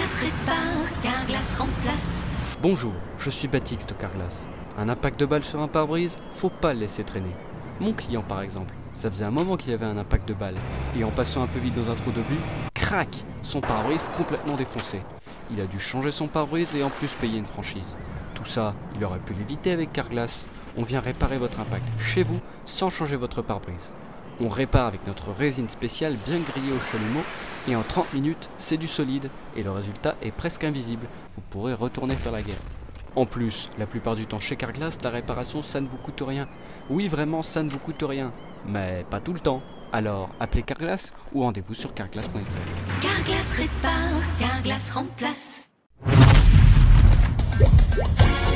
Carglass répare, Carglass remplace. Bonjour, je suis Baptiste de Carglass. Un impact de balle sur un pare-brise, faut pas le laisser traîner. Mon client par exemple, ça faisait un moment qu'il avait un impact de balle, et en passant un peu vite dans un trou de but, crac, son pare-brise complètement défoncé. Il a dû changer son pare-brise et en plus payer une franchise. Tout ça, il aurait pu l'éviter avec Carglass. On vient réparer votre impact chez vous sans changer votre pare-brise. On répare avec notre résine spéciale bien grillée au chalumeau et en 30 minutes, c'est du solide et le résultat est presque invisible. Vous pourrez retourner faire la guerre. En plus, la plupart du temps chez Carglass, la réparation ça ne vous coûte rien. Oui vraiment ça ne vous coûte rien, mais pas tout le temps. Alors appelez Carglass ou rendez-vous sur carglass.fr. Carglass répare, Carglass remplace.